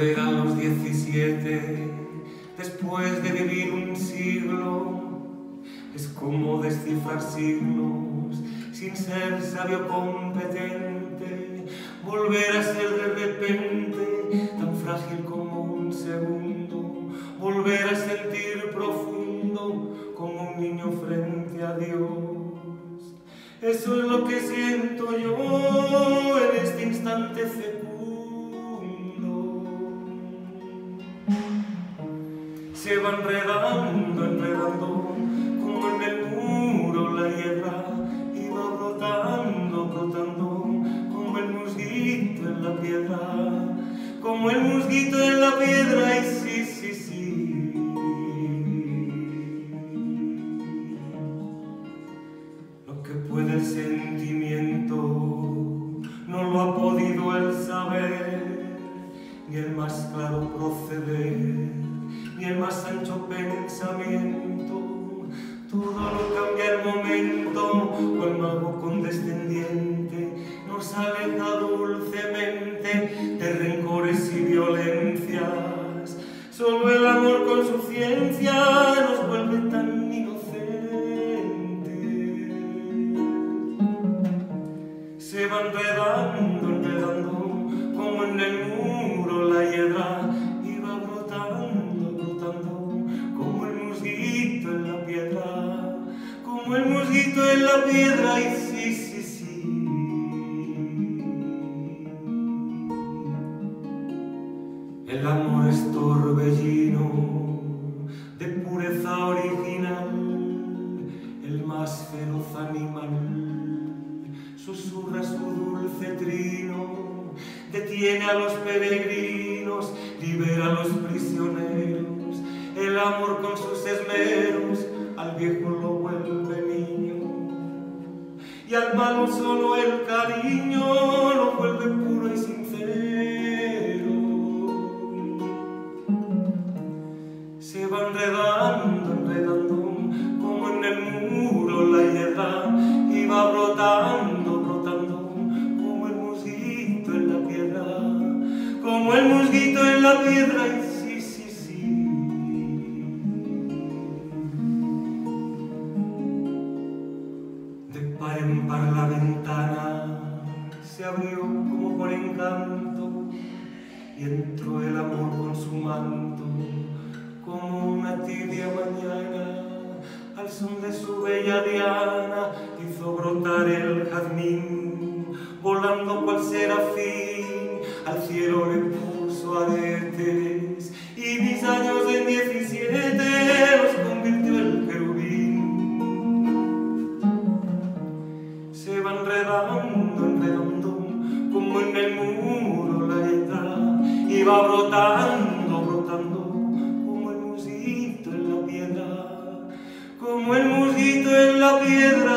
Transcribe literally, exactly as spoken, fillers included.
volver a los diecisiete, después de vivir un siglo, es como descifrar siglos sin ser sabio competente, volver a ser de repente tan frágil como un segundo, volver a sentir profundo como un niño frente a Dios. Eso es lo que siento yo en este instante fecundo. Se va enredando, enredando, como en el muro la hiedra, y va brotando, brotando, como el musguito en la piedra, como el musguito en la piedra, y sí, sí, sí. Lo que puede el sentimiento no lo ha podido el saber, ni el más claro proceder, ni el más ancho pensamiento. Todo lo cambia el momento, cual mago condescendiente nos aleja dulcemente de rencores y violencias. Solo el amor con su ciencia nos vuelve tan inocentes. Se va enredando, enredando, como en el muro la hiedra, y va brotando, brotando, como el musguito en la piedra, como el musguito en la piedra, y sí, sí, sí. El amor es torbellino de pureza original, el más feroz animal susurra su dulce trino, detiene a los peregrinos, libera a los prisioneros. El amor con sus esmeros al viejo lo vuelve niño, y al malo solo el cariño lo vuelve puro y sincero. Se va enredando, enredando, como en el muro la hiedra, y va brotando, brotando, como el musguito en la piedra, como el musguito en la piedra, y sí, sí, sí. De par en par la ventana se abrió como por encanto, y entró el amor con su manto, como una tibia mañana. Al son de su bella diana hizo brotar el jazmín, volando cual serafín, al cielo le puso aretes, y mis años en diecisiete los convirtió el querubín. Se va enredando, enredando, como en el muro la hiedra, y va brotando, brotando, como el musguito en la piedra, como el musguito en la piedra.